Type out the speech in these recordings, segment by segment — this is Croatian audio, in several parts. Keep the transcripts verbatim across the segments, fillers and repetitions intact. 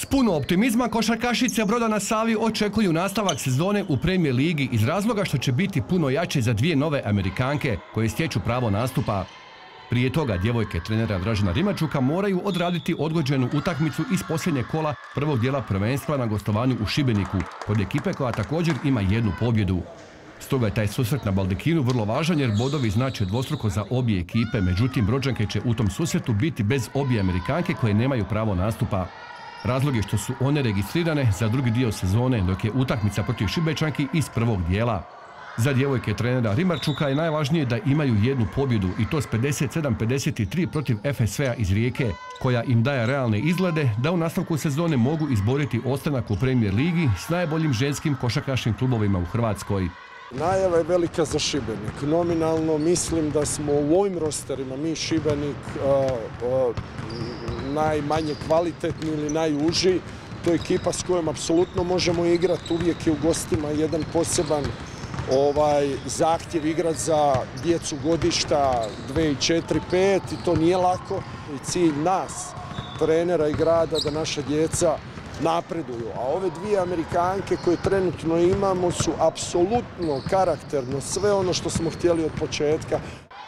puno optimizma košarkašice Broda na Savi očekuju nastavak sezone u Premier ligi iz razloga što će biti puno jače za dvije nove Amerikanke koje stječu pravo nastupa. Prije toga djevojke trenera Dražena Rimačuka moraju odraditi odgođenu utakmicu iz posljednjeg kola prvog dijela prvenstva na gostovanju u Šibeniku kod ekipe koja također ima jednu pobjedu. Stoga je taj susret na Baldekinu vrlo važan jer bodovi znače dvostruko za obje ekipe, međutim Brođanke će u tom susretu biti bez obje Amerikanke koje nemaju pravo nastupa. Razlog je što su one registrirane za drugi dio sezone, dok je utakmica protiv Šibečanki iz prvog dijela. Za djevojke trenera Rimačuka je najvažnije da imaju jednu pobjedu i to s pedeset sedam pedeset tri protiv F S V-a iz Rijeke, koja im daje realne izglede da u nastavku sezone mogu izboriti ostanak u Premier ligi s najboljim ženskim košarkaškim klubovima u Hrvatskoj. Najava je velika za Šibenik. Nominalno mislim da smo u ovim rosterima, mi Šibenik, uh, uh, najmanje kvalitetni ili najuži. To je ekipa s kojom apsolutno možemo igrati. Uvijek je u gostima jedan poseban ovaj, zahtjev igrati za djecu godišta dve, četiri, pet i to nije lako. I cilj nas, trenera i grada, da naša djeca napreduju. A ove dvije Amerikanke koje trenutno imamo su apsolutno karakterno sve ono što smo htjeli od početka.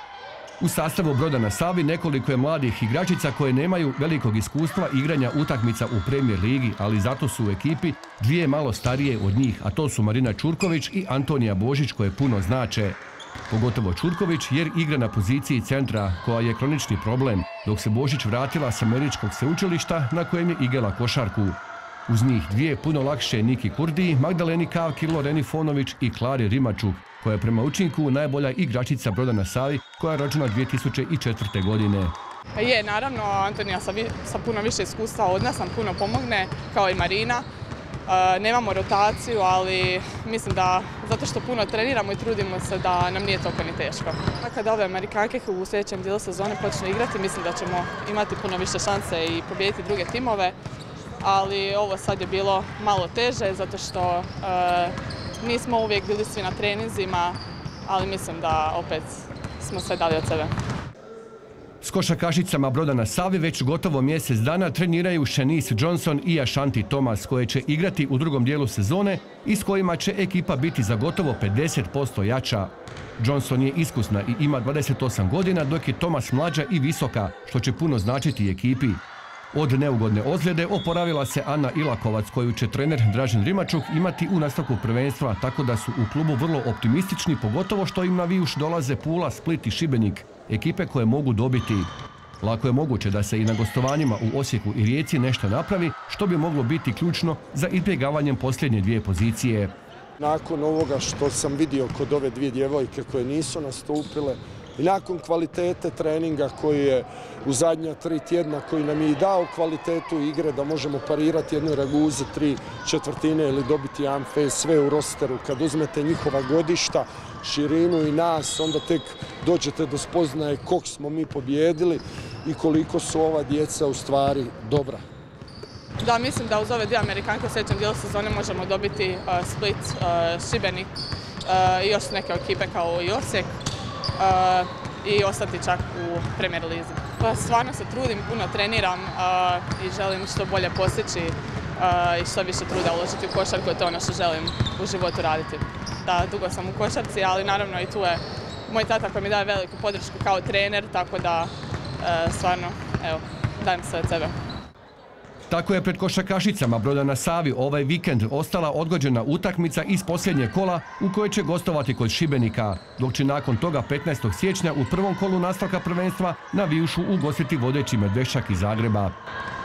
U sastavu Broda na Savi nekoliko je mladih igračica koje nemaju velikog iskustva igranja utakmica u Premier ligi, ali zato su u ekipi dvije malo starije od njih, a to su Marina Čurković i Antonija Božić koje puno znače. Pogotovo Čurković jer igra na poziciji centra koja je kronični problem, dok se Božić vratila s američkog sveučilišta na kojem je igrala košarku. Uz njih dvije puno lakše Niki Kurdi, Magdaleni Kavki, Loreni Fonović i Klari Rimačuk, koja je prema učinku najbolja igračica Broda na Savi koja je rođena dvije tisuće četvrte. godine. Je, naravno, Antonija sa, sa puno više iskustva od nas nam puno pomogne, kao i Marina. E, nemamo rotaciju, ali mislim da zato što puno treniramo i trudimo se da nam nije toliko ni teško. Kada ove Amerikanke u sljedećem dijelu sezone počnu igrati, mislim da ćemo imati puno više šanse i pobijediti druge timove. Ali ovo sad je bilo malo teže zato što e, nismo uvijek bili svi na treninzima, ali mislim da opet smo sve dali od sebe. S košarkašicama Broda na Savi već gotovo mjesec dana treniraju Shanice Johnson i Ashanti Thomas koje će igrati u drugom dijelu sezone i s kojima će ekipa biti za gotovo pedeset posto jača. Johnson je iskusna i ima dvadeset osam godina, dok je Thomas mlađa i visoka, što će puno značiti ekipi. Od neugodne ozljede oporavila se Ana Ilakovac koju će trener Dražen Rimačuk imati u nastavku prvenstva, tako da su u klubu vrlo optimistični, pogotovo što im na vijuš dolaze Pula, Split i Šibenik, ekipe koje mogu dobiti. Lako je moguće da se i na gostovanjima u Osijeku i Rijeci nešto napravi, što bi moglo biti ključno za izbjegavanjem posljednje dvije pozicije. Nakon ovoga što sam vidio kod ove dvije djevojke koje nisu nastupile, i nakon kvalitete treninga koji je u zadnja tri tjedna, koji nam je i dao kvalitetu igre da možemo parirati jednoj Raguzi tri četvrtine ili dobiti amfe, sve u rosteru. Kad uzmete njihova godišta, širinu i nas, onda tek dođete do spoznaje kog smo mi pobjedili i koliko su ova djeca u stvari dobra. Da, mislim da uz ove dvije Amerikanke u sljedećem dijelu sezone možemo dobiti uh, Split, uh, Šibenik uh, i još neke ekipe kao i Osijek. Uh, i ostati čak u Premier lizi. Pa stvarno se trudim, puno treniram uh, i želim što bolje postići uh, i što više truda uložiti u košarku, to je ono što želim u životu raditi. Da, dugo sam u košarci, ali naravno i tu je moj tata koji mi daje veliku podršku kao trener, tako da uh, stvarno, evo, dajem sve od sebe. Tako je pred košarkašicama Broda na Savi ovaj vikend ostala odgođena utakmica iz posljednje kola u kojoj će gostovati kod Šibenika, dok će nakon toga petnaestog siječnja u prvom kolu nastavka prvenstva na vijušu ugostiti vodeći Medveščak iz Zagreba.